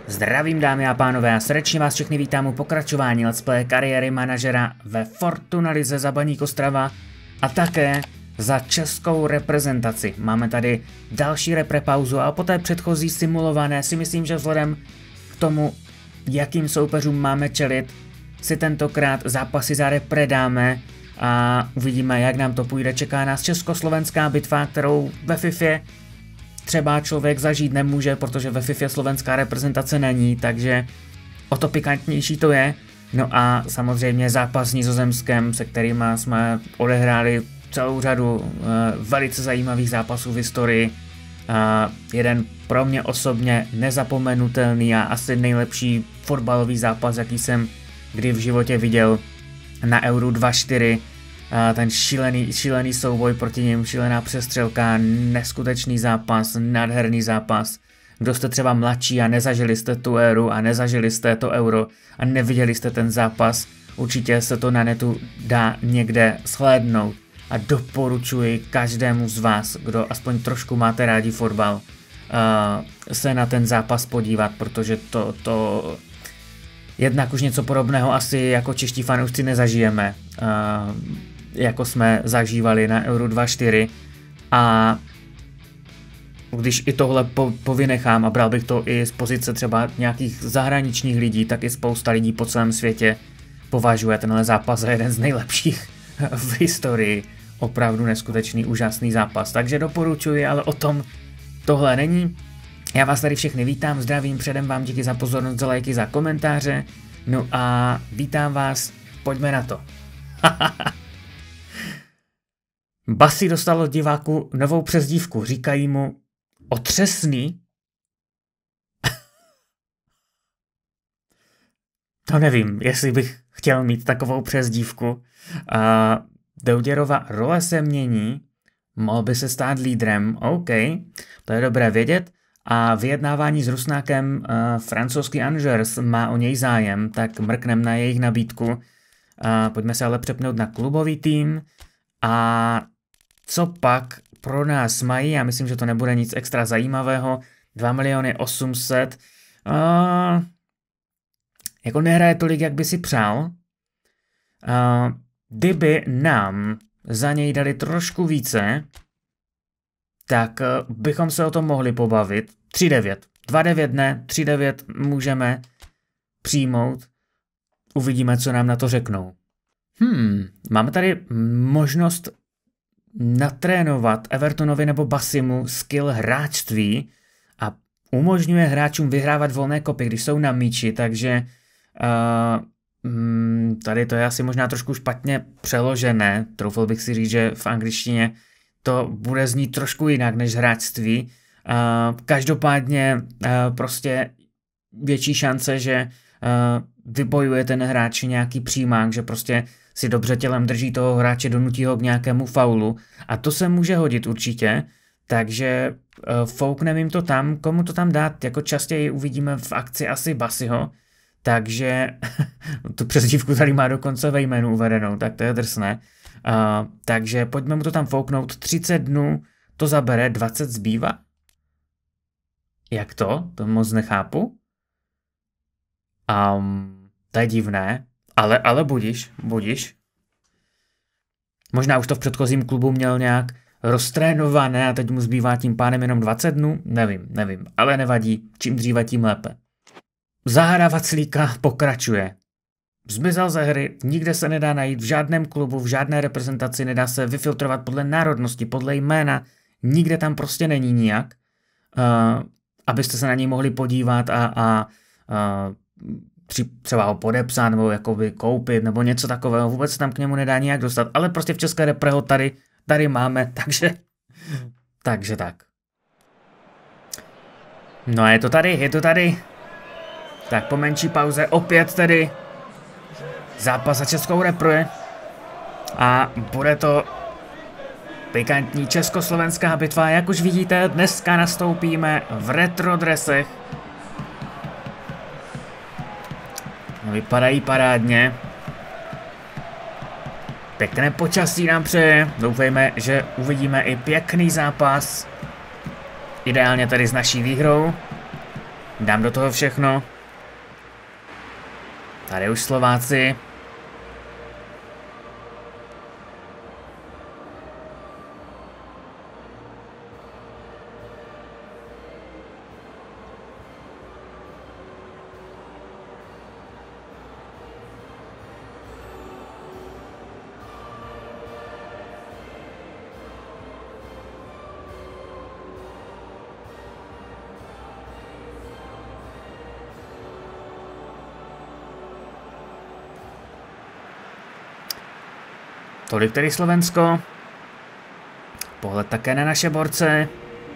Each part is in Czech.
Zdravím dámy a pánové a srdečně vás všechny vítám u pokračování Let's Play kariéry manažera ve Fortuna lize za Baník Ostrava a také za českou reprezentaci. Máme tady další reprepauzu a po té předchozí simulované si myslím, že vzhledem k tomu, jakým soupeřům máme čelit, si tentokrát zápasy za repre dáme a uvidíme, jak nám to půjde. Čeká nás československá bitva, kterou ve FIFA třeba člověk zažít nemůže, protože ve FIFA slovenská reprezentace není, takže o to pikantnější to je. No a samozřejmě zápas s Nizozemskem, se kterým jsme odehráli celou řadu velice zajímavých zápasů v historii. Jeden pro mě osobně nezapomenutelný a asi nejlepší fotbalový zápas, jaký jsem kdy v životě viděl na Euro 24. Ten šílený souboj proti něm, šílená přestřelka, neskutečný zápas, nádherný zápas. Kdo jste třeba mladší a nezažili jste tu éru a nezažili jste to Euro a neviděli jste ten zápas, určitě se to na netu dá někde shlédnout. A doporučuji každému z vás, kdo aspoň trošku máte rádi fotbal, se na ten zápas podívat, protože to jednak už něco podobného asi jako čeští fanoušci nezažijeme, jako jsme zažívali na Euro 24. A když i tohle povynechám a bral bych to i z pozice třeba nějakých zahraničních lidí, tak i spousta lidí po celém světě považuje tenhle zápas za jeden z nejlepších v historii. Opravdu neskutečný, úžasný zápas. Takže doporučuji, ale o tom tohle není. Já vás tady všechny vítám, zdravím, předem vám díky za pozornost, za lajky, za komentáře. No a vítám vás, pojďme na to. Basi dostal od diváku novou přezdívku, říkají mu Otřesný. To nevím, jestli bych chtěl mít takovou přezdívku. Douděrova role se mění, mohl by se stát lídrem, OK, to je dobré vědět. A vyjednávání s Rusnákem francouzský Angers má o něj zájem, tak mrknem na jejich nabídku. Pojďme se ale přepnout na klubový tým. A co pak pro nás mají? Já myslím, že to nebude nic extra zajímavého. 2 800 000. Jako nehraje tolik, jak by si přál. Kdyby nám za něj dali trošku více, tak bychom se o tom mohli pobavit. 3,9. 2,9 ne, 3,9 můžeme přijmout. Uvidíme, co nám na to řeknou. Máme tady možnost natrénovat Evertonovi nebo Basimu skill hráčství a umožňuje hráčům vyhrávat volné kopy, když jsou na míči, takže tady to je asi možná trošku špatně přeložené. Troufal bych si říct, že v angličtině to bude znít trošku jinak než hráčství. Každopádně prostě větší šance, že vybojuje ten hráč nějaký přímák, že prostě si dobře tělem drží toho hráče, donutí ho k nějakému faulu. A to se může hodit určitě, takže foukneme jim to tam, komu to tam dát, jako častěji uvidíme v akci asi Basiho, takže tu přezdívku tady má dokonce ve jménu uvedenou, tak to je drsné. Takže pojďme mu to tam fouknout, 30 dnů to zabere, 20 zbývá? Jak to? To moc nechápu. To je divné, ale budiš. Možná už to v předchozím klubu měl nějak roztrénované a teď mu zbývá tím pádem jenom 20 dnů? Nevím, ale nevadí, čím dříve, tím lépe. Záhra Vaclíka pokračuje. Zmizel ze hry, nikde se nedá najít, v žádném klubu, v žádné reprezentaci, nedá se vyfiltrovat podle národnosti, podle jména, nikde tam prostě není nijak, abyste se na něj mohli podívat a třeba ho podepsat, nebo jakoby koupit, nebo něco takového, vůbec se tam k němu nedá nijak dostat, ale prostě v české repre ho tady máme, takže tak. No a je to tady. Tak po menší pauze opět tedy zápas za českou repre a bude to pikantní československá bitva. Jak už vidíte, dneska nastoupíme v retro dresech. Vypadají parádně. Pěkné počasí nám přeje. Doufejme, že uvidíme i pěkný zápas. Ideálně tedy s naší výhrou. Dám do toho všechno. Tady už Slováci. Tolik tedy Slovensko. Pohled také na naše borce.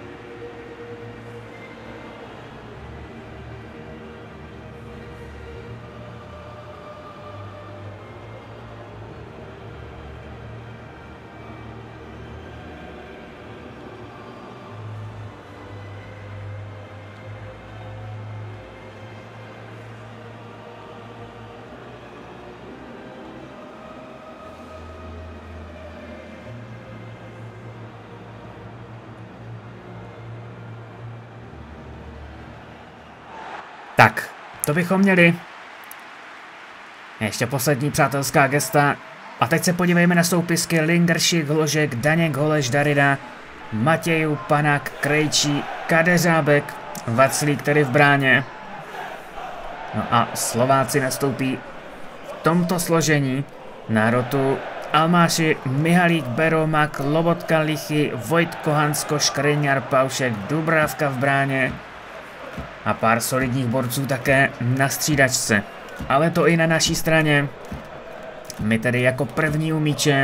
Tak, to bychom měli. Ještě poslední přátelská gesta. A teď se podívejme na soupisky. Lingeršik, Hložek, Daněk, Holeš, Darida, Matějů, Panák, Krejčí, Kadeřábek, Vaclík tedy v bráně. No a Slováci nastoupí v tomto složení. Nárotu Almáši, Mihalík, Beromak, Lobotka, Lichy, Vojtko, Hansko, Škriňar, Paušek, Dubravka v bráně. A pár solidních borců také na střídačce. Ale to i na naší straně. My tedy jako první u míče.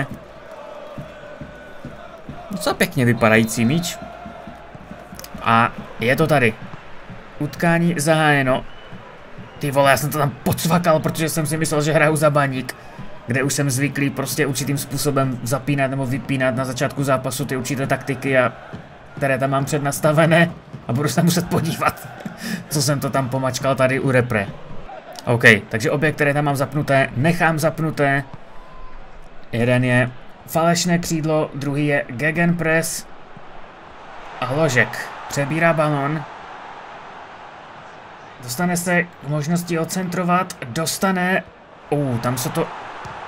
Docela pěkně vypadající míč. A je to tady. Utkání zahájeno. Ty vole, já jsem to tam pocvakal, protože jsem si myslel, že hraju za Baník. Kde už jsem zvyklý prostě určitým způsobem zapínat nebo vypínat na začátku zápasu ty určité taktiky, které tam mám přednastavené. A budu se muset podívat, co jsem to tam pomačkal tady u repre. OK, takže obě, které tam mám zapnuté, nechám zapnuté. Jeden je falešné křídlo, druhý je gegenpress. A Hložek přebírá balon. Dostane se k možnosti odcentrovat, dostane... tam se to...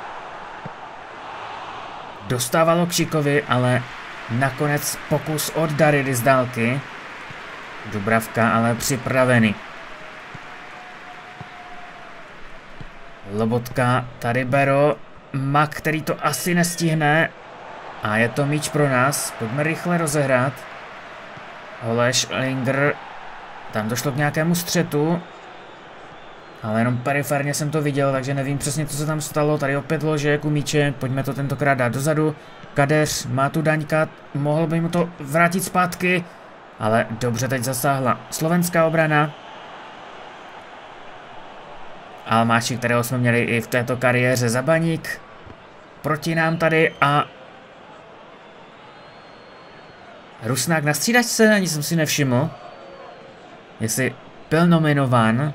dostávalo k Šikovi, ale nakonec pokus od Daridy z dálky. Dubravka ale připravený. Lobotka, tady Bero, Mak, který to asi nestihne. A je to míč pro nás, pojďme rychle rozehrát. Holeš, Linger, tam došlo k nějakému střetu. Ale jenom periferně jsem to viděl, takže nevím přesně, co se tam stalo. Tady opět Hložek u míče, pojďme to tentokrát dát dozadu. Kadeř, má tu Daňka, mohl by mu to vrátit zpátky. Ale dobře teď zasáhla slovenská obrana. Almáši, kterého jsme měli i v této kariéře za Baník. Proti nám tady a... Rusnák na střídačce, ani jsem si nevšiml. Jestli byl nominován.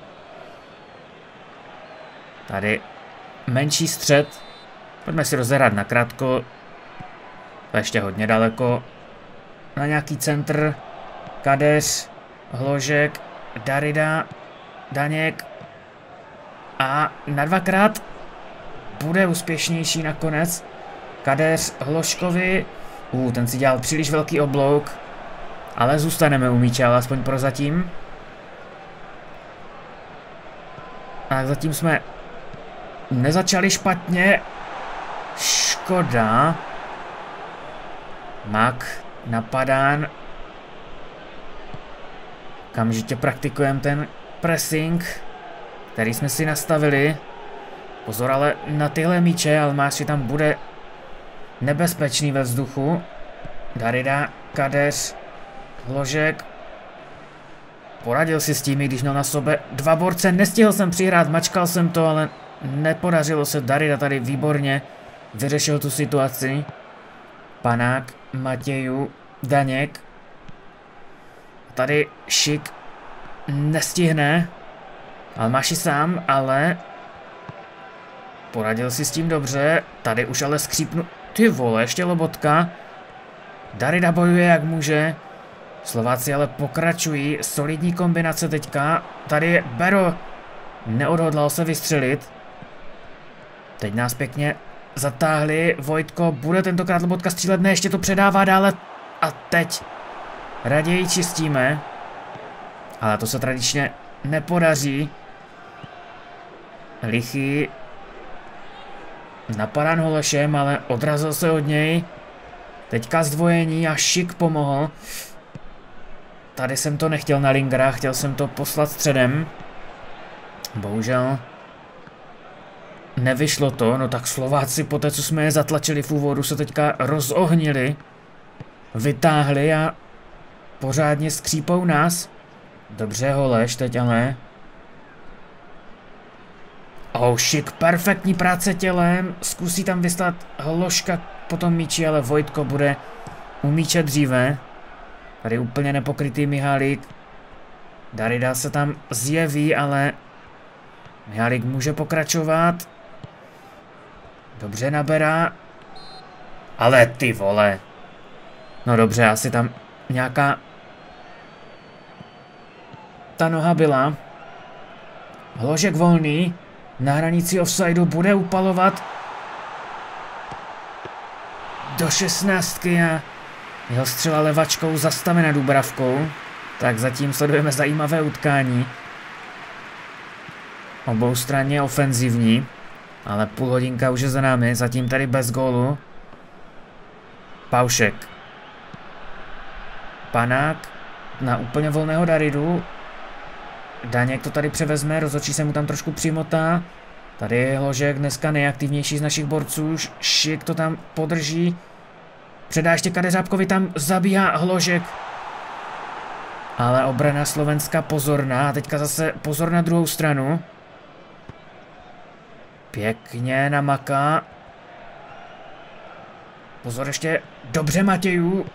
Tady menší střed. Pojďme si rozehrát nakrátko. To ještě hodně daleko. Na nějaký centr. Kadeř, Hložek, Darida, Daněk. A na dvakrát bude úspěšnější nakonec. Kadeř Hložkovi. Ten si dělal příliš velký oblouk. Ale zůstaneme u míče, alespoň prozatím. A zatím jsme nezačali špatně. Škoda. Mak napadán. Kamžitě praktikujeme ten pressing, který jsme si nastavili. Pozor ale na tyhle míče, Almáši tam bude nebezpečný ve vzduchu. Darida, Kadeř, Hložek. Poradil si s tím, když měl na sobě dva borce. Nestihl jsem přihrát, mačkal jsem to, ale nepodařilo se. Darida tady výborně vyřešil tu situaci. Panák, Matějů, Daněk. Tady Šik nestihne. Almáši sám, ale poradil si s tím dobře. Tady už ale skřípnu. Ty vole, ještě Lobotka. Darida bojuje jak může. Slováci ale pokračují, solidní kombinace teďka. Tady Bero neodhodlal se vystřelit. Teď nás pěkně zatáhli, Vojtko bude tentokrát Lobotka střílet, ne, ještě to předává dále. A teď raději čistíme. Ale to se tradičně nepodaří. Lichý napadán Holešem, ale odrazil se od něj. Teďka zdvojení a Šik pomohl. Tady jsem to nechtěl na Lingera, chtěl jsem to poslat středem. Bohužel nevyšlo to, no tak Slováci po té, co jsme je zatlačili v úvodu, se teďka rozohnili. Vytáhli a pořádně skřípou nás. Dobře, Holeš teď ale. Oh, Šik, perfektní práce tělem, zkusí tam vyslat Hloška po tom míči, ale Vojtko bude u míče dříve. Tady úplně nepokrytý Mihálík. Darida se tam zjeví, ale Mihálík může pokračovat. Dobře naberá. Ale ty vole. No dobře, asi tam nějaká ta noha byla. Hložek volný. Na hranici offsideu bude upalovat do 16 a jeho střela levačkou zastavena Dubravkou. Tak zatím sledujeme zajímavé utkání. Oboustranně ofenzivní, ale půl hodinka už je za námi, zatím tady bez gólu. Paušek. Panák na úplně volného Daridu. Daněk to tady převezme, rozhodčí se mu tam trošku přimotá. Tady je Hložek, dneska nejaktivnější z našich borců. Šik to tam podrží. Předá ještě Kadeřábkovi, tam zabíhá Hložek. Ale obrana Slovenska pozorná. A teďka zase pozor na druhou stranu. Pěkně namaká. Pozor ještě. Dobře Matějů.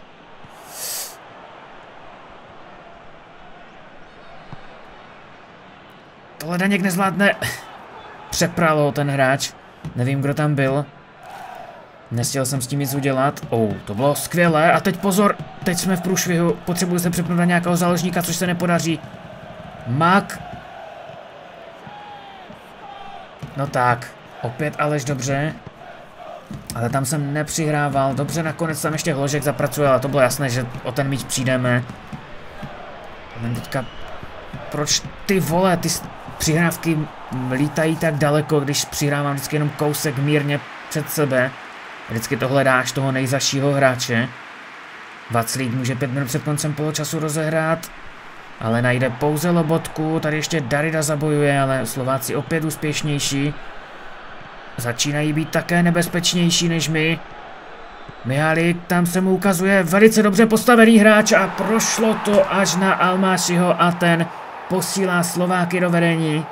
Tohle Daněk nezvládne. Přepral ho ten hráč. Nevím, kdo tam byl. Nechtěl jsem s tím nic udělat. To bylo skvělé. A teď pozor. Teď jsme v průšvihu. Potřebuji se přepnout na nějakého záložníka, což se nepodaří. Mak. No tak. Opět Aleš dobře. Ale tam jsem nepřihrával. Dobře, nakonec tam ještě Hložek zapracuje, ale to bylo jasné, že o ten míč přijdeme. Jen teďka... Proč ty vole, ty přihrávky lítají tak daleko, když přihrávám vždycky jenom kousek mírně před sebe. Vždycky to hledáš toho nejzašího hráče. Vaclík může 5 minut před koncem poločasu rozehrát, ale najde pouze Lobotku. Tady ještě Darida zabojuje, ale Slováci opět úspěšnější. Začínají být také nebezpečnější než my. Mihálík, tam se mu ukazuje velice dobře postavený hráč a prošlo to až na Almášiho a ten posílá Slováky do vedení.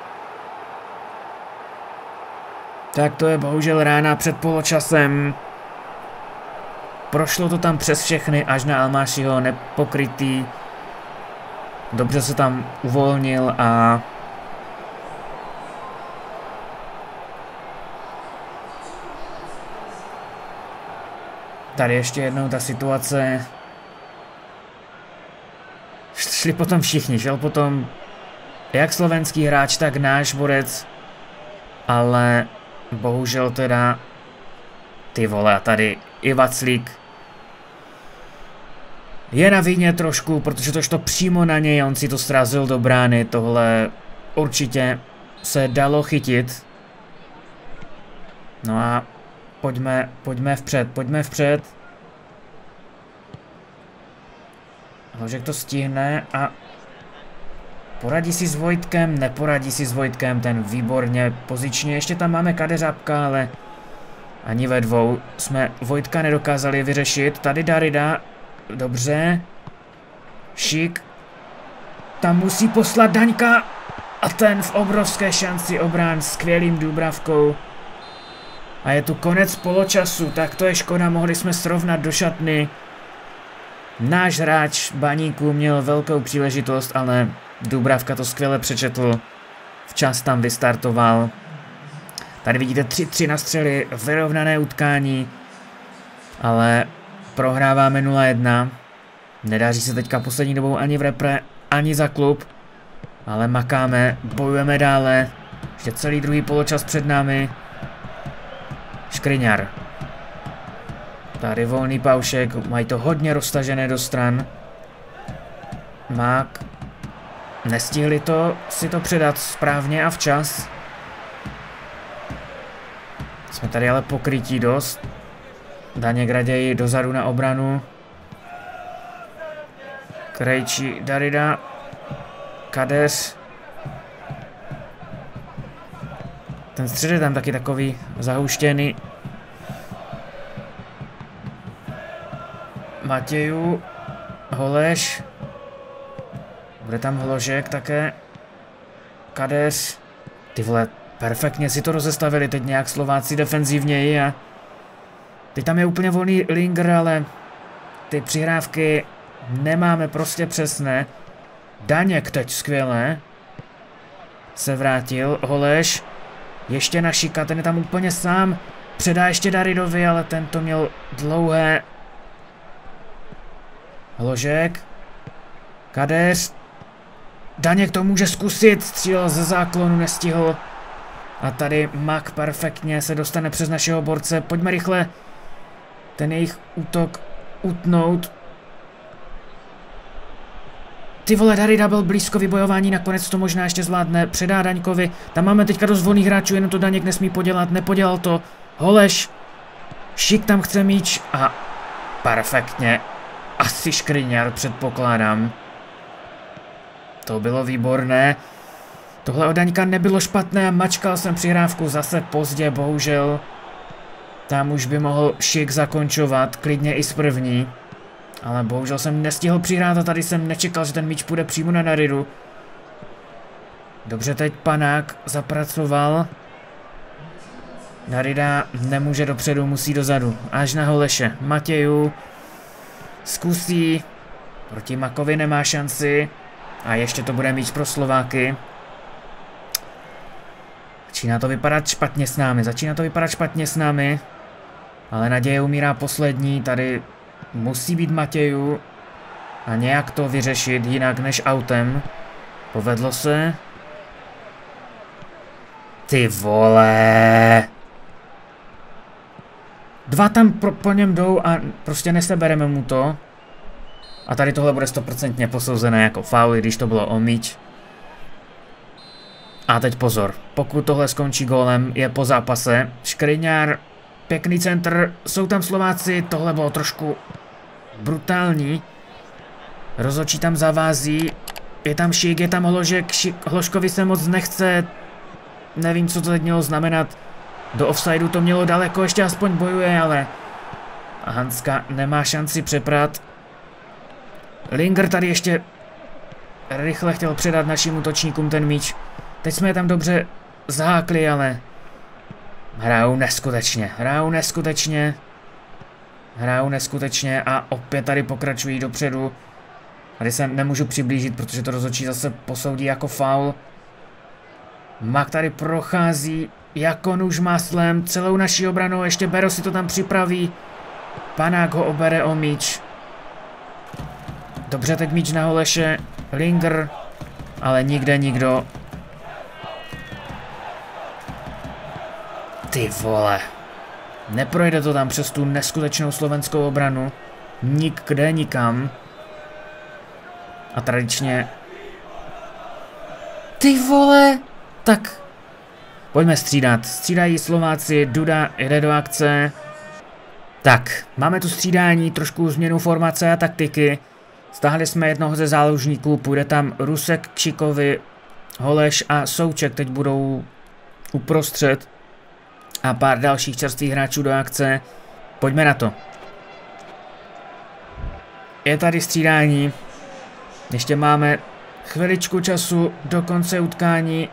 Tak to je bohužel rána před poločasem. Prošlo to tam přes všechny až na Almášiho, nepokrytý. Dobře se tam uvolnil a... Tady ještě jednou ta situace. Šli potom všichni, šel potom jak slovenský hráč, tak náš borec. Ale bohužel teda ty vole, tady i Vaclík je na vině trošku, protože to šlo přímo na něj, on si to srazil do brány, tohle určitě se dalo chytit. No a pojďme vpřed. Hložek to stihne a poradí si s Vojtkem, neporadí si s Vojtkem, ten výborně pozičně, ještě tam máme Kadeřábka, ale ani ve dvou jsme Vojtka nedokázali vyřešit. Tady Darida, dobře, Šik, tam musí poslat Daňka a ten v obrovské šanci obrán skvělým Dubravkou. A je tu konec poločasu, tak to je škoda, mohli jsme srovnat do šatny. Náš hráč Baníku měl velkou příležitost, ale Dubravka to skvěle přečetl. Včas tam vystartoval. Tady vidíte 3-3 na střely, vyrovnané utkání, ale prohráváme 0-1. Nedaří se teďka poslední dobou ani v repre, ani za klub. Ale makáme, bojujeme dále. Ještě celý druhý poločas před námi. Škriňar. Tady volný paušek, mají to hodně roztažené do stran. Mák. Nestihli to si to předat správně a včas. Jsme tady ale pokrytí dost. Daněk raději dozadu na obranu. Krejčí, Darida. Kadeř. Ten střed je tam taky takový zahuštěný. Matěju. Holeš. Bude tam Hložek také. Kadeř. Ty vole, perfektně si to rozestavili teď nějak Slováci defenzivněji a teď tam je úplně volný Linger, ale ty přihrávky nemáme prostě přesné. Daněk teď skvěle. Se vrátil. Holeš. Ještě na Šika, ten je tam úplně sám. Předá ještě Daridovi, ale ten to měl dlouhé. Hložek. Kadeř. Daněk to může zkusit. Střílel ze záklonu, nestihl. A tady Mak perfektně se dostane přes našeho borce. Pojďme rychle ten jejich útok utnout. Ty vole, Darida byl blízko vybojování, nakonec to možná ještě zvládne. Předá Daňkovi. Tam máme teďka dost volných hráčů, jenom to Daněk nesmí podělat. Nepodělal to. Holeš. Šik tam chce míč a perfektně. Asi Škriňar, předpokládám. To bylo výborné. Tohle od Daňka nebylo špatné, mačkal jsem přihrávku zase pozdě, bohužel. Tam už by mohl Šik zakončovat, klidně i z první. Ale bohužel jsem nestihl přihrát a tady jsem nečekal, že ten míč půjde přímo na Daridu. Dobře, teď Panák zapracoval. Darida nemůže dopředu, musí dozadu. Až na Holeše. Matěju zkusí. Proti Makovi nemá šanci. A ještě to bude míč pro Slováky. Začíná to vypadat špatně s námi. Ale naděje umírá poslední. Tady musí být Matěju. A nějak to vyřešit jinak než autem. Povedlo se. Ty vole. Dva tam po něm jdou a prostě nesebereme mu to. A tady tohle bude 100% posouzené jako faul, když to bylo o míč. A teď pozor, pokud tohle skončí gólem, je po zápase. Škriňar, pěkný centr, jsou tam Slováci, tohle bylo trošku brutální. Rozhodčí tam zavází, je tam Šik, je tam Hložek, Hložkovi se moc nechce. Nevím, co to teď mělo znamenat. Do offsideu to mělo daleko, ještě aspoň bojuje, ale Hanska nemá šanci přeprat. Linger tady ještě rychle chtěl předat našim útočníkům ten míč. Teď jsme je tam dobře zahákli, ale hrajou neskutečně a opět tady pokračují dopředu. Tady se nemůžu přiblížit, protože to rozhodčí zase posoudí jako faul. Mak tady prochází jako nůž máslem celou naší obranou, ještě Bero si to tam připraví. Panák ho obere o míč. Dobře, teď míč na Holeše, Linger, ale nikde nikdo. Ty vole. Neprojde to tam přes tu neskutečnou slovenskou obranu. Nikde, nikam. A tradičně... Ty vole! Tak. Pojďme střídat. Střídají Slováci, Duda jde do akce. Tak, máme tu střídání, trošku změnu formace a taktiky. Stáhli jsme jednoho ze záložníků, půjde tam Rusek k Šikovi, Holeš a Souček teď budou uprostřed. A pár dalších čerstvých hráčů do akce. Pojďme na to. Je tady střídání. Ještě máme chviličku času do konce utkání.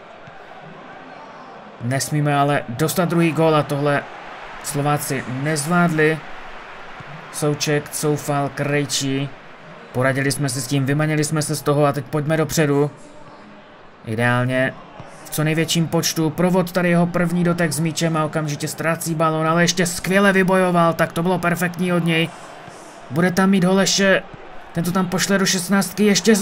Nesmíme ale dostat druhý gól a tohle Slováci nezvládli. Souček, Coufal, Krejčí. Poradili jsme se s tím, vymanili jsme se z toho a teď pojďme dopředu. Ideálně v co největším počtu. Provod tady jeho první dotek s míčem a okamžitě ztrácí balón, ale ještě skvěle vybojoval, tak to bylo perfektní od něj. Bude tam mít Holeše Ten to tam pošle do 16 ještě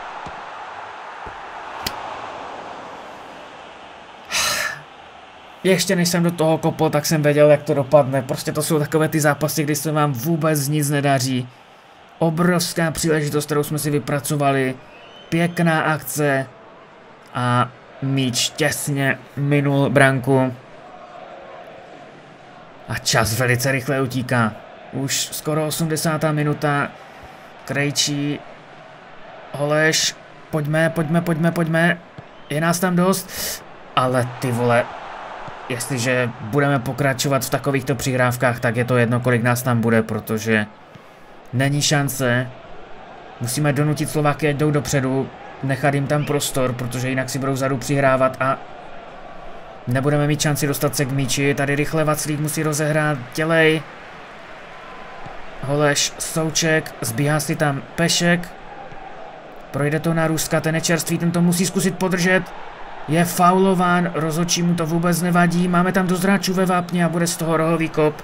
Ještě než jsem do toho kopl, tak jsem věděl, jak to dopadne. Prostě to jsou takové ty zápasy, kdy se vám vůbec nic nedaří. Obrovská příležitost, kterou jsme si vypracovali. Pěkná akce. A míč těsně minul branku. A čas velice rychle utíká. Už skoro 80. minuta. Krejčí. Holeš. Pojďme. Je nás tam dost. Ale ty vole. Jestliže budeme pokračovat v takovýchto přihrávkách, tak je to jedno, kolik nás tam bude, protože není šance. Musíme donutit Slováky, ať jdou dopředu, nechat jim tam prostor, protože jinak si budou vzadu přihrávat a nebudeme mít šanci dostat se k míči. Tady rychle Vaclík musí rozehrát, dělej. Holeš, Souček, zbíhá si tam Pešek. Projde to na Ruska, ten je čerstvý, ten to musí zkusit podržet. Je faulován, rozhodčí mu to vůbec nevadí, máme tam dost hráčů ve vápně a bude z toho rohový kop.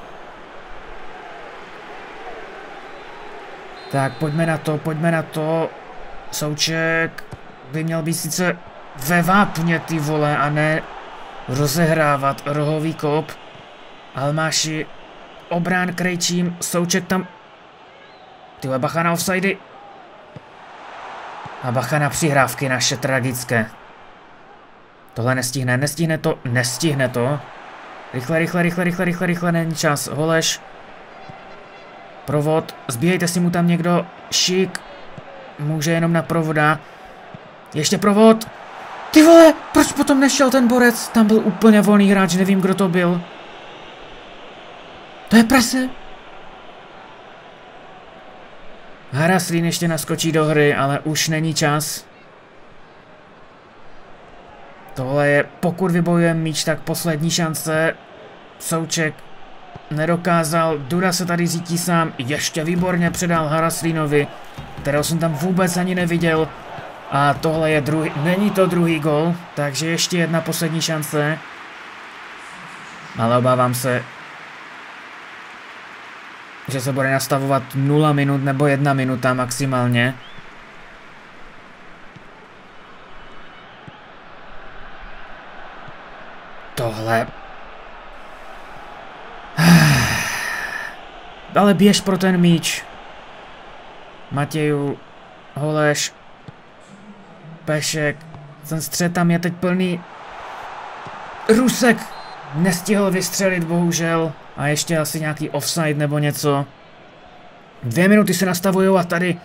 Tak pojďme na to. Souček by měl být sice ve vápně, ty vole, a ne rozehrávat rohový kop. Almáši, obrán Krejčím, Souček tam... Tyhle, bacha na offsidy. A bacha na přihrávky naše tragické. Tohle nestihne to. Rychle, není čas. Holeš. Provod, zbíhejte si mu tam někdo. Šik. Může jenom na provoda. Ještě provod. Ty vole, proč potom nešel ten borec? Tam byl úplně volný hráč, nevím, kdo to byl. To je prase. Haraslín ještě naskočí do hry, ale už není čas. Tohle je, pokud vybojujeme míč, tak poslední šance. Souček nedokázal, Duda se tady zítí sám, ještě výborně předal Haraslínovi, kterého jsem tam vůbec ani neviděl. A tohle je druhý, není to druhý gol, takže ještě jedna poslední šance. Ale obávám se, že se bude nastavovat 0 minut nebo 1 minuta maximálně. Tohle. Ale běž pro ten míč. Matěju, Holeš, Pešek. Ten střed tam je teď plný. Rusek nestihl vystřelit, bohužel. A ještě asi nějaký offside nebo něco. 2 minuty se nastavujou a tady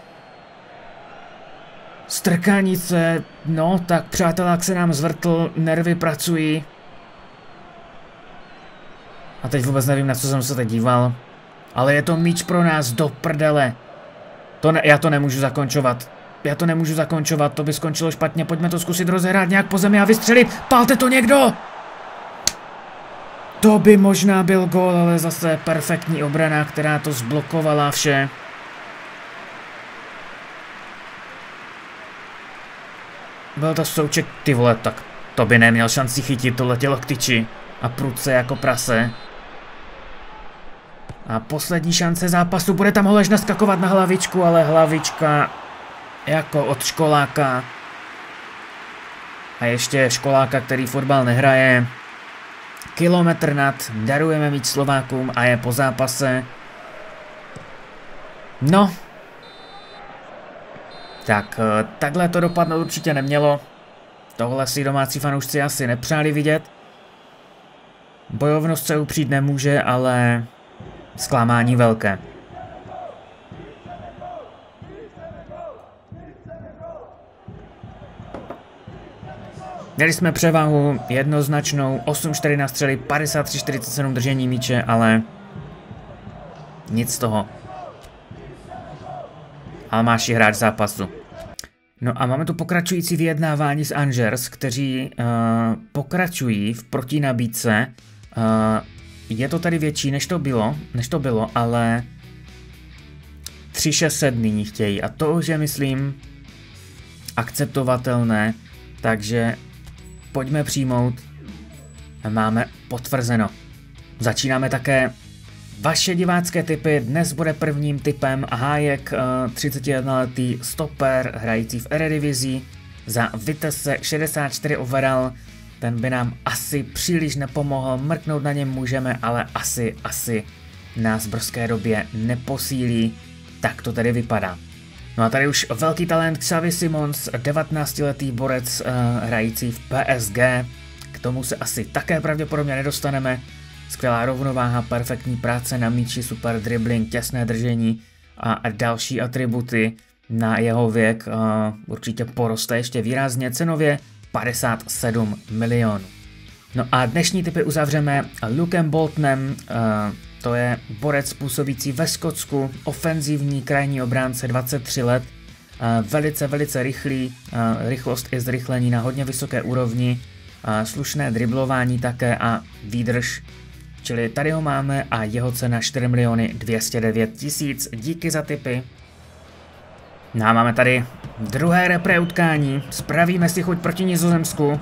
strkánice. No, tak přátelák se nám zvrtl, nervy pracují. A teď vůbec nevím, na co jsem se teď díval. Ale je to míč pro nás, do prdele. Já to nemůžu zakončovat. To by skončilo špatně. Pojďme to zkusit rozehrát nějak po zemi a vystřelit. Pálte to někdo! To by možná byl gól, ale zase perfektní obrana, která to zblokovala vše. Byl to Souček, ty vole, tak to by neměl šanci chytit, to letělo k tyči. A prudce jako prase. A poslední šance zápasu, bude tam Holeš naskakovat na hlavičku, ale hlavička jako od školáka. A ještě školáka, který fotbal nehraje. Kilometr nad, darujeme míč Slovákům a je po zápase. No. Tak, takhle to dopadnout určitě nemělo. Tohle si domácí fanoušci asi nepřáli vidět. Bojovnost se upřít nemůže, ale zklamání velké. Měli jsme převahu jednoznačnou, 8-4 na střely, 53-47 držení míče, ale nic z toho. Almáši hráč zápasu. No a máme tu pokračující vyjednávání s Angers, kteří pokračují v protinabídce. Je to tady větší, než to bylo, ale 3-6 nyní chtějí a to už je, myslím, akceptovatelné, takže pojďme přijmout. Máme potvrzeno. Začínáme také Vaše divácké tipy, dnes bude prvním tipem Hájek, 31letý stoper, hrající v Eredivizi za Vitesse, 64 overall. Ten by nám asi příliš nepomohl, mrknout na něm můžeme, ale asi nás v brzké době neposílí. Tak to tedy vypadá. No a tady už velký talent Xavi Simons, 19letý borec hrající v PSG. K tomu se asi také pravděpodobně nedostaneme. Skvělá rovnováha, perfektní práce na míči, super dribbling, těsné držení a další atributy na jeho věk. Určitě poroste ještě výrazně, cenově 57 milionů. No a dnešní tipy uzavřeme Lukem Boltonem, to je borec působící ve Skotsku, ofenzivní krajní obránce, 23 let, velice rychlý, rychlost i zrychlení na hodně vysoké úrovni, slušné driblování také a výdrž. Čili tady ho máme a jeho cena 4 209 000. Díky za tipy. No a máme tady druhé repre utkání. Spravíme si chuť proti Nizozemsku.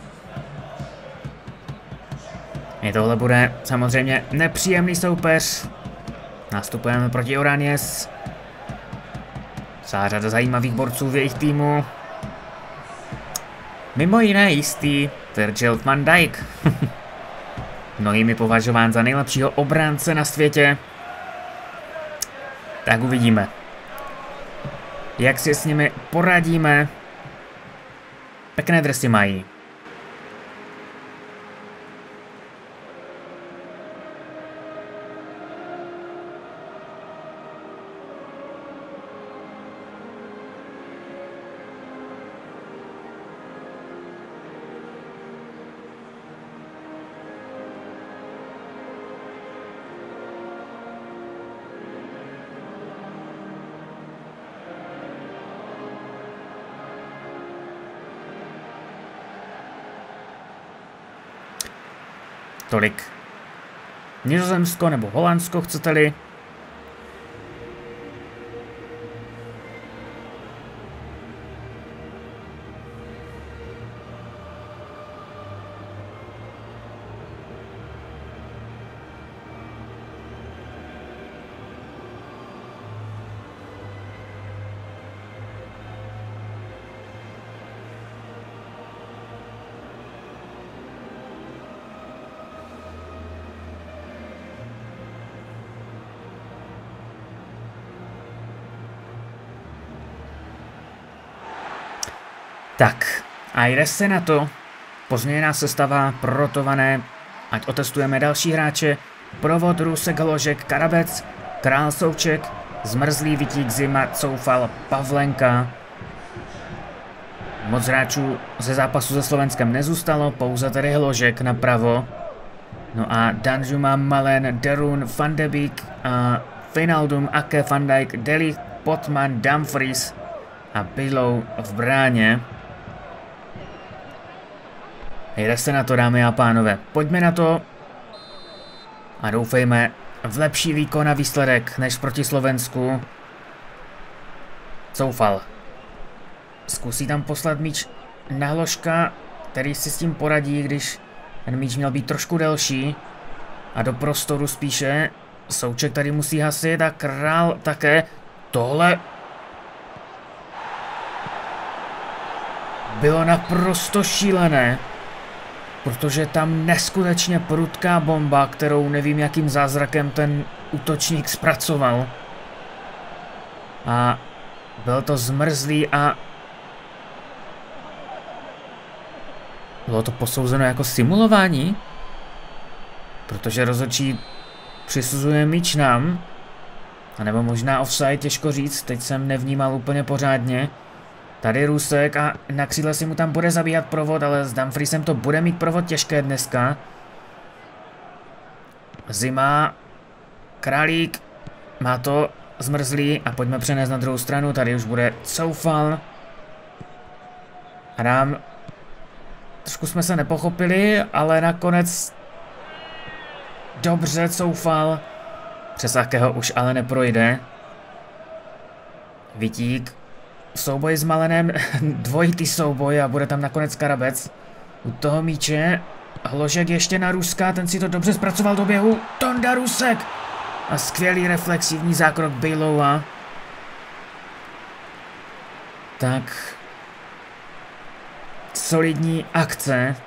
I tohle bude samozřejmě nepříjemný soupeř. Nastupujeme proti Oranies. Celá řada zajímavých borců v jejich týmu. Mimo jiné jistý Virgil van Dijk. Mnohými považován za nejlepšího obránce na světě. Tak uvidíme, jak si s nimi poradíme. Pěkné dresy mají. Tolik Nizozemsko nebo Holandsko, chcete-li. Tak, a jde se na to. Pozměněná sestava, prorotované, ať otestujeme další hráče. Provod, Rusek, Hložek, Karabec, Král, Souček, Zmrzlý, Vitík, Zima, Coufal, Pavlenka. Moc hráčů ze zápasu se Slovenskem nezůstalo, pouze tedy Hložek napravo. No a Danjuma, Malen, Derun, Van de Beek, Wijnaldum, Ake, Van Dijk, De Ligt, Potman, Dumfries a Bilou v bráně. Jde se na to, dámy a pánové. Pojďme na to a doufejme v lepší výkon a výsledek než proti Slovensku. Coufal zkusí tam poslat míč na Hložka, který si s tím poradí, když ten míč měl být trošku delší. A do prostoru spíše. Souček tady musí hasit a Král také. Tohle bylo naprosto šílené, protože tam neskutečně prudká bomba, kterou nevím jakým zázrakem ten útočník zpracoval. A byl to Zmrzlý a bylo to posouzeno jako simulování, protože rozhodčí přisuzuje míč nám, anebo možná offside, těžko říct, teď jsem nevnímal úplně pořádně. Tady Rusek a na křídle si mu tam bude zabíhat provod, ale s Dumfriesem to bude mít provod těžké dneska. Zima, Králík, má to Zmrzlý a pojďme přenést na druhou stranu, tady už bude Coufal. Adam, trošku jsme se nepochopili, ale nakonec dobře Coufal. Přes Akeho už ale neprojde. Vitík. Souboj s Malenem, dvojitý souboj a bude tam nakonec Karabec. U toho míče Hložek ještě na Ruska, ten si to dobře zpracoval do běhu. Tonda Rusek! A skvělý reflexivní zákrok Bejloua. Tak. Solidní akce.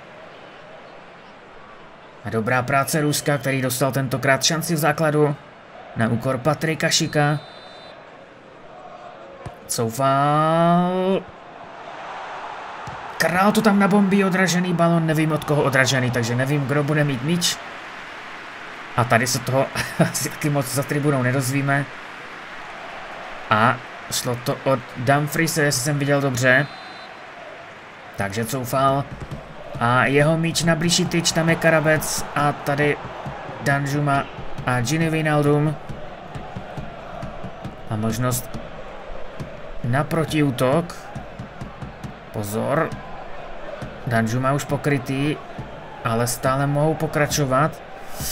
A dobrá práce Ruska, který dostal tentokrát šanci v základu. Na úkor Patrika Šika. Coufal. Král to tam nabombí, odražený balon, nevím od koho odražený, takže nevím, kdo bude mít míč. A tady se toho asi taky moc za tribunou nedozvíme. A šlo to od Dumfriese, jestli jsem viděl dobře. Takže Coufal. A jeho míč na blížší tyč, tam je Karabec a tady Danjuma a Gini Wijnaldum. A možnost na protiútok. Pozor. Danjuma už pokrytý, ale stále mohou pokračovat.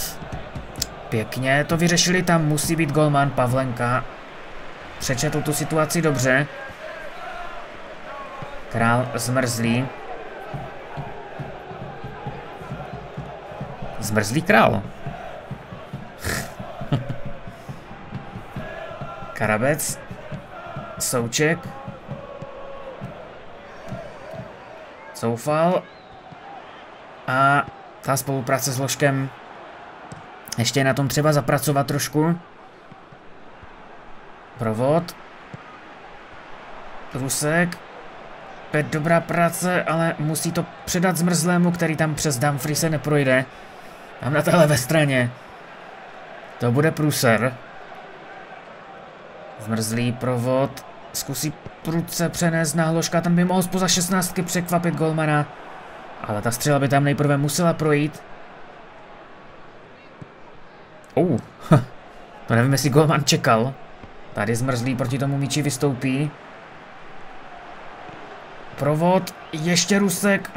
Pěkně to vyřešili, tam musí být golman Pavlenka. Přečetl tu situaci dobře. Král zmrzlý. Zmrzlý král. Karabec. Souček. Coufal. A ta spolupráce s Ložkem. Ještě je na tom třeba zapracovat trošku. Provod. Rusek. Opět dobrá práce, ale musí to předat Zmrzlému, který tam přes Dumfriese neprojde. Tam na té levé straně. To bude průser. Zmrzlý provod. Zkusí prudce přenést na Hložka, ten by mohl spoza 16 překvapit golmana. Ale ta střela by tam nejprve musela projít. To nevím, jestli golman čekal. Tady Zmrzlý proti tomu míči vystoupí. Provod, ještě Rusek.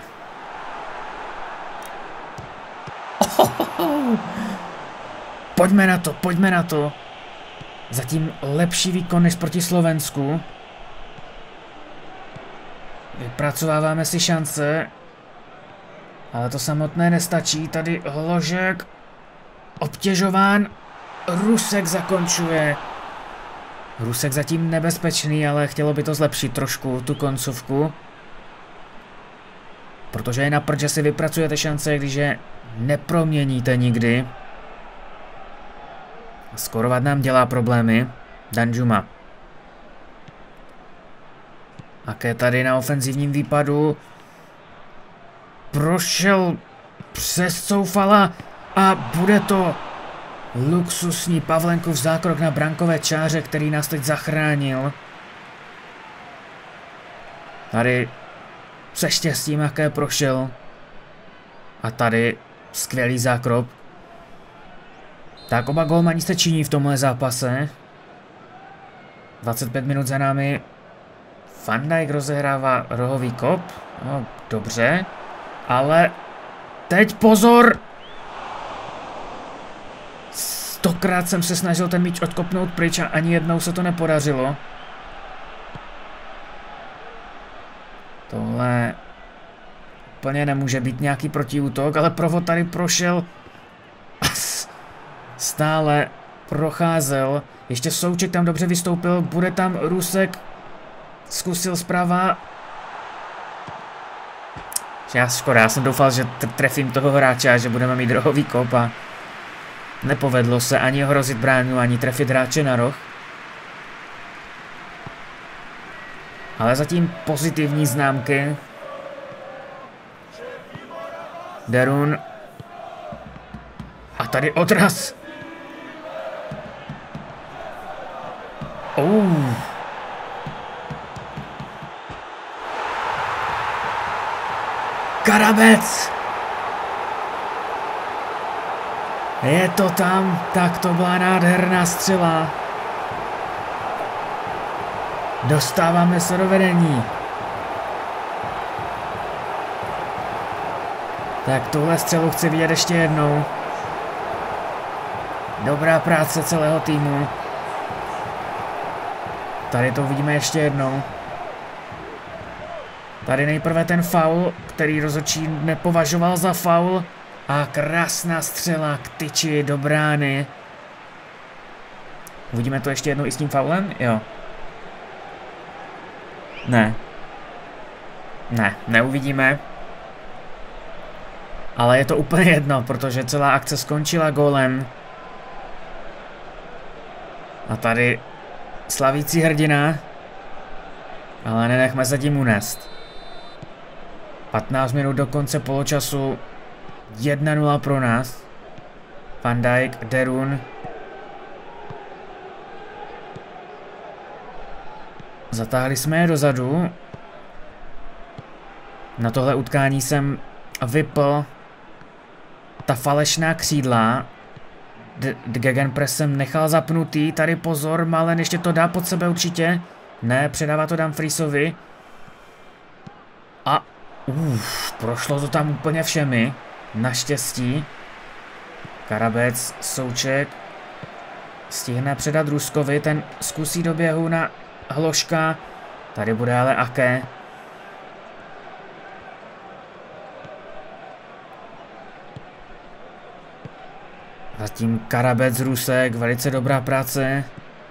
Pojďme na to, pojďme na to. Zatím lepší výkon než proti Slovensku. Vypracováváme si šance. Ale to samotné nestačí. Tady Hložek. Obtěžován. Rusek zakončuje. Rusek zatím nebezpečný, ale chtělo by to zlepšit trošku tu koncovku. Protože je na prd, že si vypracujete šance, když je neproměníte nikdy. Skorovat nám dělá problémy. Danjuma. Aké tady na ofenzivním výpadu. Prošel přes Coufala a bude to luxusní Pavlenkův zákrok na brankové čáře, který nás teď zachránil. Tady se štěstím, jaké prošel. A tady skvělý zákrok. Tak oba golmani se činí v tomhle zápase. 25 minut za námi. Van Dijk rozehrává rohový kop. No, dobře. Ale teď pozor! 100krát jsem se snažil ten míč odkopnout pryč a ani jednou se to nepodařilo. Tohle úplně nemůže být nějaký protiútok, ale provod tady prošel. Stále procházel. Ještě Souček tam dobře vystoupil. Bude tam Rusek. Zkusil zprava. Škoda, já jsem doufal, že trefím toho hráče a že budeme mít rohový kop a nepovedlo se ani ohrozit bránu, ani trefit hráče na roh. Ale zatím pozitivní známky. Derun. A tady odraz. Karabec! Je to tam, tak to byla nádherná střela. Dostáváme se do vedení. Tak tuhle střelu chci vidět ještě jednou. Dobrá práce celého týmu. Tady to uvidíme ještě jednou. Tady nejprve ten faul, který rozhodčí nepovažoval za faul. A krásná střela k tyči do brány. Uvidíme to ještě jednou i s tím faulem? Jo. Ne. Ne, neuvidíme. Ale je to úplně jedno, protože celá akce skončila gólem. A tady slavící hrdina. Ale nenechme se tím unést. 15 minut do konce poločasu. 1-0 pro nás. Van Dijk, Derun. Zatáhli jsme je dozadu. Na tohle utkání jsem vypl ta falešná křídla. Gegenpress jsem nechal zapnutý. Tady pozor, Malen ještě to dá pod sebe určitě. Ne, předává to Dumfriesovi. A prošlo to tam úplně všemi. Naštěstí. Karabec, Souček stihne předat Ruskovi, ten zkusí do běhu na Hloška. Tady bude ale Ake. Zatím Karabec, Rusek, velice dobrá práce.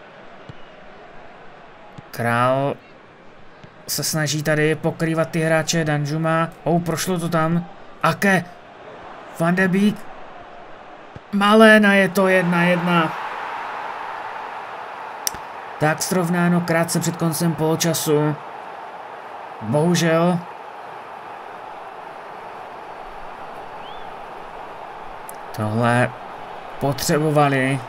Král se snaží tady pokrývat ty hráče, Danjuma. Prošlo to tam. Ake. Van de Beek. Malen a je to 1-1. Tak srovnáno krátce před koncem poločasu. Bohužel. Tohle potřebovali.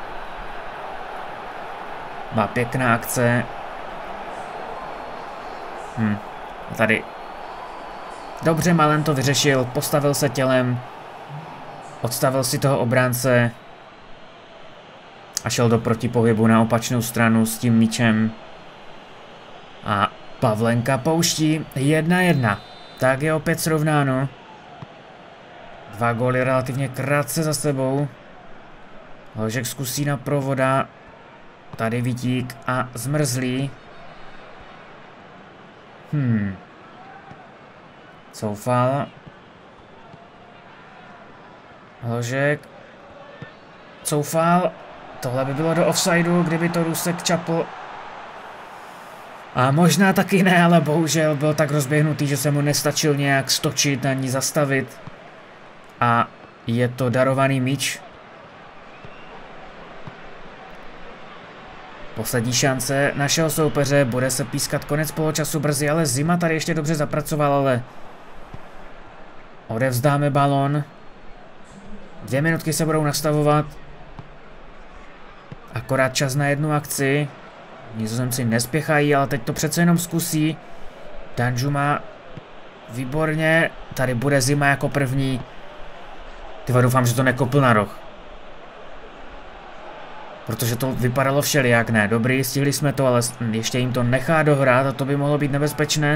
Má pěkná akce. Tady. Dobře, Malen to vyřešil, postavil se tělem. Odstavil si toho obránce. A šel do protipohybu na opačnou stranu s tím míčem. A Pavlenka pouští 1-1. Tak je opět srovnáno. 2 góly relativně krátce za sebou. Hložek zkusí na Provoda. Tady Vítík a Zmrzlý. Coufal. Hložek. Coufal. Tohle by bylo do offsideu, kdyby to Rusek čapl. A možná taky ne, ale bohužel byl tak rozběhnutý, že se mu nestačil nějak stočit ani zastavit. A je to darovaný míč. Poslední šance našeho soupeře, bude se pískat konec poločasu brzy, ale Zima tady ještě dobře zapracoval, ale odevzdáme balon. 2 minutky se budou nastavovat. Akorát čas na jednu akci. Nizozemci nespěchají, ale teď to přece jenom zkusí. Danjuma. Výborně. Tady bude Zima jako první. Tyva, doufám, že to nekopl na roh. Protože to vypadalo všelijak, ne. Dobrý, stihli jsme to, ale ještě jim to nechá dohrát a to by mohlo být nebezpečné.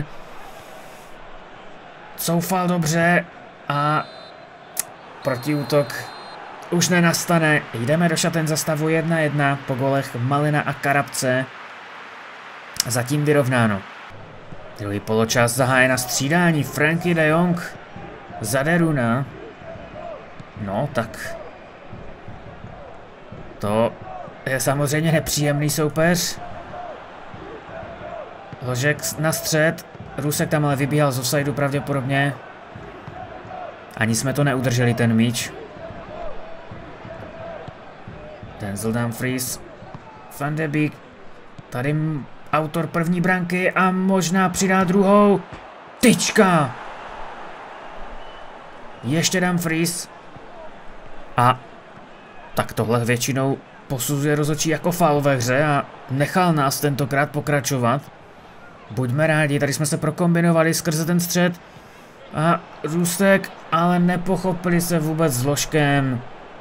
Coufal dobře a protiútok už nenastane. Jdeme do šaten za stavu 1-1 po golech Malina a Karabce. Zatím vyrovnáno. Druhý poločas zaháje na střídání. Frankie de Jong za Deruna. No tak. To je samozřejmě nepříjemný soupeř. Hložek na střed. Rusek tam ale vybíhal z offsideu pravděpodobně. Ani jsme to neudrželi, ten míč. Denzel Dumfries. Van de Beek. Tady autor první branky a možná přidá druhou. Tyčka! Ještě Dumfries. A tak tohle většinou posuzuje rozhodčí jako faul ve hře a nechal nás tentokrát pokračovat. Buďme rádi, tady jsme se prokombinovali skrze ten střed. A Rusek, ale nepochopili se vůbec s Hložkem.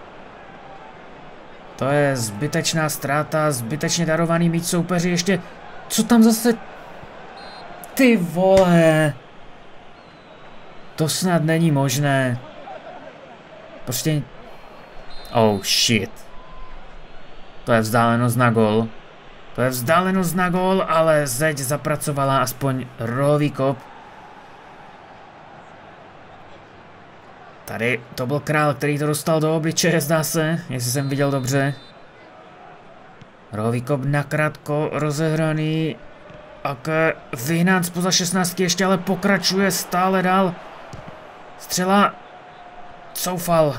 To je zbytečná ztráta, zbytečně darovaný míč soupeři ještě. Co tam zase? Ty vole. To snad není možné. Prostě. Oh shit. To je vzdálenost na gol. To je vzdálenost na gol, ale zeď zapracovala aspoň rohový kop. Tady to byl Král, který to dostal do obličeje, zdá se, jestli jsem viděl dobře. Rohový kop nakrátko rozehraný. Ake vyhnán spoza 16, ještě ale pokračuje stále dál. Střela. Coufal.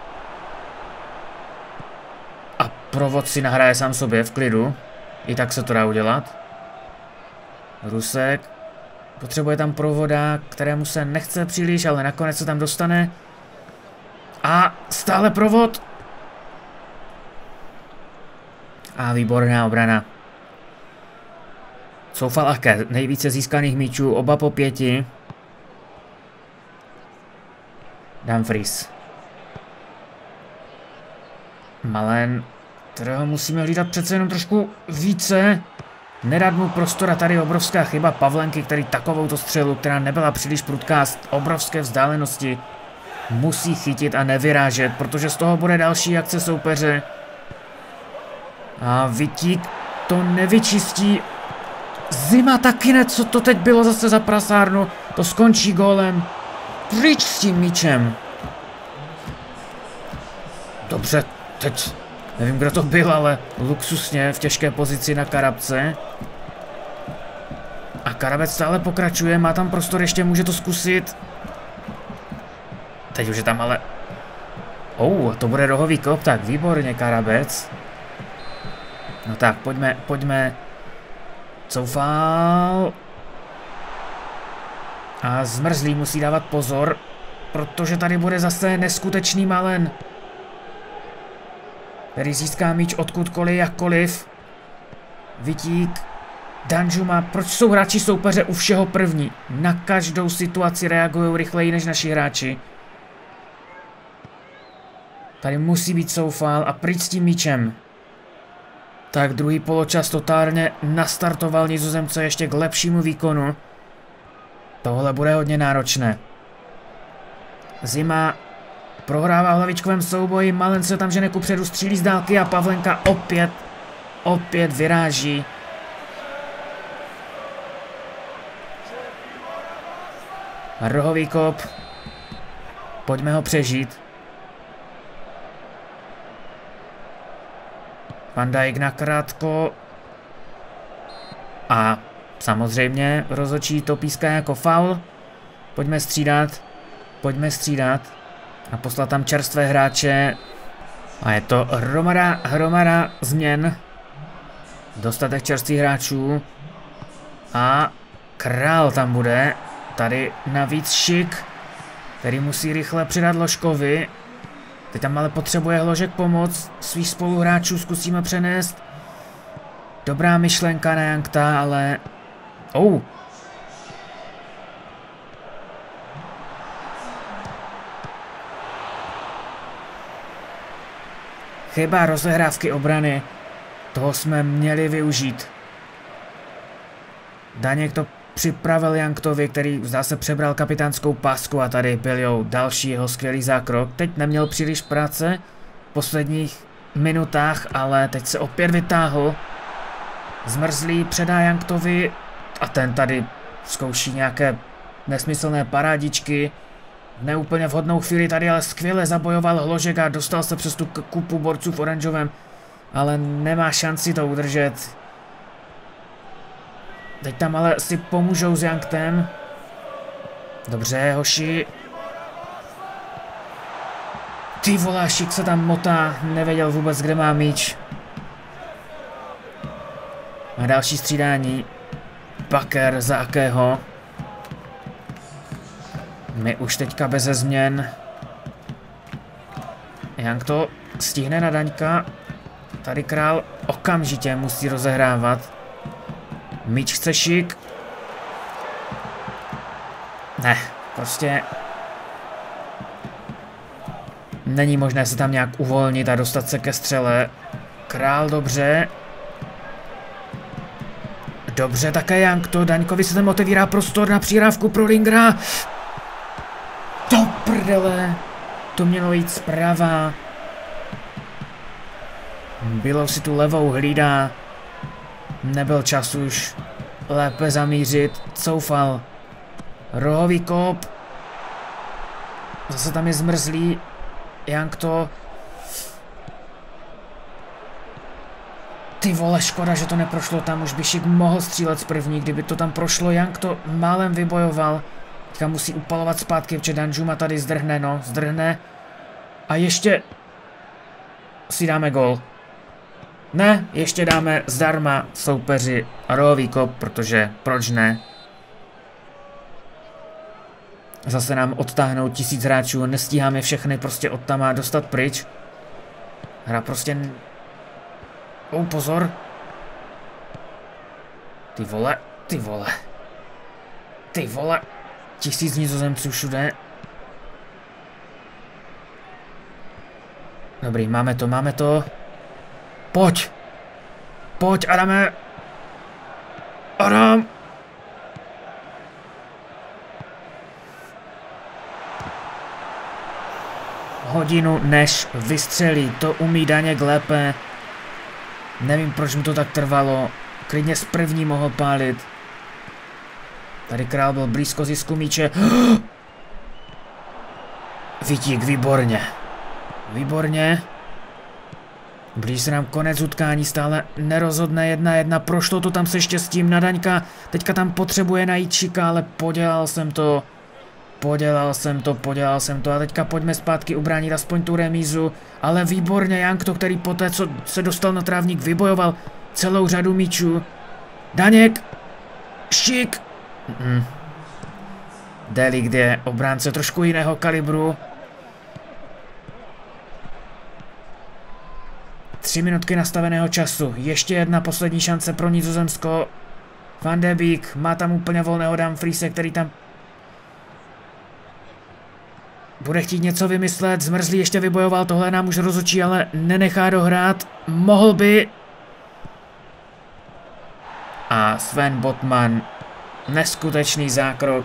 A provod si nahraje sám sobě v klidu. I tak se to dá udělat. Rusek. Potřebuje tam provoda, kterému se nechce příliš, ale nakonec se tam dostane. A stále provod. A výborná obrana. Coufal Ake, nejvíce získaných míčů, oba po 5. Dumfries. Malen, kterého musíme hlídat přece jenom trošku více. Nedat mu prostor a tady obrovská chyba Pavlenky, který takovouto střelu, která nebyla příliš prudká z obrovské vzdálenosti, musí chytit a nevyrážet, protože z toho bude další akce soupeře. A Vitík to nevyčistí. Zima taky ne, co to teď bylo zase za prasárnu, to skončí gólem. Pryč s tím míčem. Dobře, teď nevím, kdo to byl, ale luxusně v těžké pozici na Karabce. A Karabec stále pokračuje, má tam prostor, ještě může to zkusit. Teď už je tam ale... to bude rohový kop, tak výborně Karabec. No tak, pojďme. Coufal. A Zmrzlý musí dávat pozor, protože tady bude zase neskutečný Malen, který získá míč odkudkoliv, jakkoliv. Vitík. Danjuma, proč jsou hráči soupeře u všeho první? Na každou situaci reagují rychleji než naši hráči. Tady musí být Coufal a pryč s tím míčem. Tak druhý poločas totálně nastartoval Nizozemce ještě k lepšímu výkonu. Tohle bude hodně náročné. Zima prohrává v hlavičkovém souboji, Malen se tam žene kupředu, střílí z dálky a Pavlenka opět vyráží. Rohový kop. Pojďme ho přežít. Van Dijk nakrátko. A samozřejmě rozhodčí to píská jako faul. Pojďme střídat. A poslat tam čerstvé hráče. A je to hromada změn. Dostatek čerstvých hráčů. A Král tam bude. Tady navíc Šik, který musí rychle přidat Hložkovi. Teď tam ale potřebuje Hložek pomoc. Svých spoluhráčů zkusíme přenést. Dobrá myšlenka na Jankta, ale... Chyba rozehrávky obrany. Toho jsme měli využít. Daněk to připravil Janktovi, který zdá se přebral kapitánskou pásku a tady byl další jeho skvělý zákrok. Teď neměl příliš práce v posledních minutách, ale teď se opět vytáhl. Zmrzlý předá Janktovi a ten tady zkouší nějaké nesmyslné parádičky. V neúplně vhodnou chvíli tady ale skvěle zabojoval Hložek a dostal se přes tu kupu borců v oranžovém, ale nemá šanci to udržet. Teď tam ale si pomůžou s Janktem. Dobře, hoši. Ty vole, Šik se tam motá, nevěděl vůbec, kde má míč. A další střídání. Bakker za Akého. My už teďka beze změn. Jank to stihne na Daňka. Tady Král okamžitě musí rozehrávat. Míč chce Šik. Ne, prostě není možné se tam nějak uvolnit a dostat se ke střele. Král dobře. Dobře, také Jankto. Daňkovi se tam otevírá prostor na přihrávku pro Lingra. Do prdele. To mělo jít zprava. Bylo si tu levou hlídá. Nebyl čas už lépe zamířit. Coufal. Rohový kop. Zase tam je Zmrzlý. Jankto. Ty vole, škoda, že to neprošlo tam, už by Šik mohl střílet z první, kdyby to tam prošlo, Young to málem vybojoval. Teďka musí upalovat zpátky, protože Danjuma tady zdrhne, no, zdrhne. A ještě si dáme gol. Ne, ještě dáme zdarma soupeři rohový kop, protože proč ne? Zase nám odtáhnou 1000 hráčů, nestíháme všechny prostě od tam a dostat pryč. Hra prostě... pozor. Ty vole, ty vole. Ty vole. 1000 Nizozemců všude. Dobrý, máme to, máme to. Pojď. Pojď, Adame. Adam. Hodinu než vystřelí, to umí Daněk lépe. Nevím, proč mu to tak trvalo. Klidně z první mohl pálit. Tady Král byl blízko zisku míče. Vítík, výborně. Výborně. Blíží se nám konec utkání, stále nerozhodné 1-1. Prošlo to tam se štěstím na Daňka. Teďka tam potřebuje najít Šika, ale podělal jsem to. Podělal jsem to a teďka pojďme zpátky ubránit aspoň tu remízu. Ale výborně Young to, který poté, co se dostal na trávník, vybojoval celou řadu míčů. Daněk. Šik. Delikt je obránce trošku jiného kalibru. 3 minutky nastaveného času. Ještě jedna poslední šance pro Nizozemsko. Van de Beek má tam úplně volného Dumfriese, který tam bude chtít něco vymyslet. Zmrzlý ještě vybojoval, tohle nám už rozhodčí, ale nenechá dohrát. Mohl by. A Sven Botman. Neskutečný zákrok.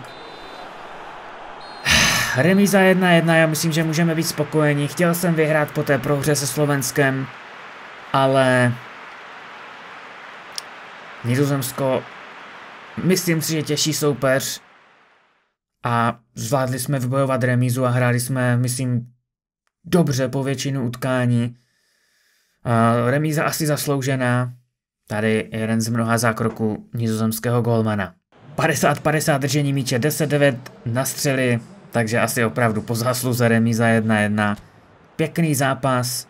Remíza 1-1, já myslím, že můžeme být spokojeni. Chtěl jsem vyhrát po té prohře se Slovenskem, ale Nizozemsko, myslím si, že těžší soupeř a zvládli jsme vybojovat remízu a hráli jsme, myslím, dobře po většinu utkání. Remíza asi zasloužená. Tady jeden z mnoha zákroků nizozemského golmana. 50-50 držení míče, 10-9 na střely, takže asi opravdu po zásluze remíza 1-1. Pěkný zápas.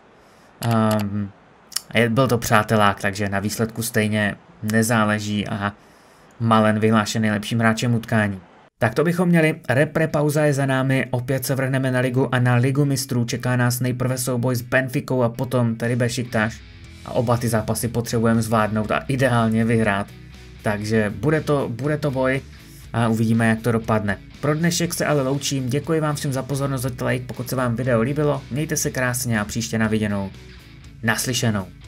Byl to přátelák, takže na výsledku stejně nezáleží a Malen vyhlášen nejlepším hráčem utkání. Tak to bychom měli, repre pauza je za námi, opět se vrhneme na ligu a na ligu mistrů čeká nás nejprve souboj s Benficou a potom tedy Bešiktaš. A oba ty zápasy potřebujeme zvládnout a ideálně vyhrát. Takže bude to boj a uvidíme, jak to dopadne. Pro dnešek se ale loučím, děkuji vám všem za pozornost, dejte like, pokud se vám video líbilo, mějte se krásně a příště na viděnou. Naslyšenou.